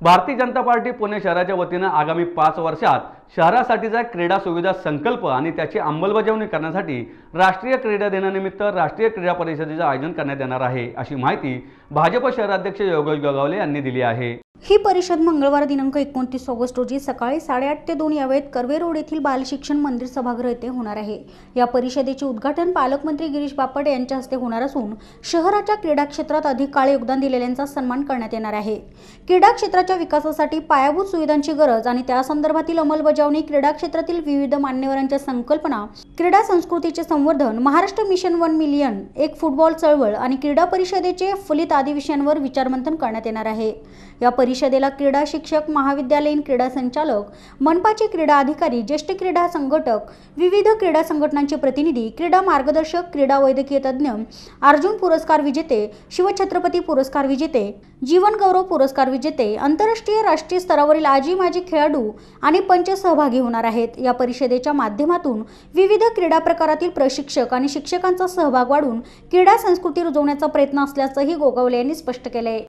Bharatiya Janata party Pune शहराच्या वतीने आगामी 5 वर्षात शहरासाठीचा क्रीडा सुविधा संकल्प आणि त्याची अंमलबजावणी करण्यासाठी राष्ट्रीय क्रीडा दिनानिमित्त राष्ट्रीय क्रीडा परिषदेचे आयोजन करण्यात येणार आहे, अशी माहिती भाजप शहराध्यक्ष योगेश गोगावले यांनी दिली आहे। ही परिषद मंगळवार दिनांक 29 ऑगस्ट रोजी सकाळी 8:30 ते 2 या वेळेत कर्वे रोड येथील बाल शिक्षण मंदिर सभागृह येथे होणार आहे। या परिषदेचे उद्घाटन पालकमंत्री गिरीश बापट यांच्या हस्ते होणार असून शहराच्या क्रीडा क्षेत्रात अधिक काळ योगदान दिलेल्यांचा सन्मान करण्यात येणार आहे। क्रीडा क्षेत्राच्या विकासासाठी पायाभूत सुविधांची गरज आणि त्या संदर्भातील अंमलबजावणी, क्रीडा क्षेत्रातील विविध मान्यवरांच्या संकल्पना, क्रीडा संस्कृतीचे संवर्धन, महाराष्ट्र मिशन 1 मिलियन, एक फुटबॉल चळवळ आणि क्रीडा परिषदेचे फलित आदी विषयांवर विचारमंथन करण्यात येणार आहे। या परिषदेला क्रीडा शिक्षक, महाविद्यालयीन क्रीडा संचालक, मनपाचे क्रीडा अधिकारी, ज्येष्ठ क्रीडा संघटक, विविध क्रीडा संघटनांचे प्रतिनिधी, क्रीडा मार्गदर्शक, क्रीडा वैद्यकीय तज्ञ, अर्जुन पुरस्कार विजेते, शिवछत्रपती पुरस्कार विजेते, जीवन गौरव पुरस्कार विजेते, आंतरराष्ट्रीय राष्ट्रीय स्तरावरील आजी माजी खेळाडू आणि पंच सहभागी होणार आहेत। या परिषदेच्या माध्यमातून विविध क्रीडा प्रकारातील प्रशिक्षक आणि शिक्षकांचा सहभाग वाढून क्रीडा संस्कृती रुजवण्याचा प्रयत्न असल्याचंही गोगावले यांनी स्पष्ट केले।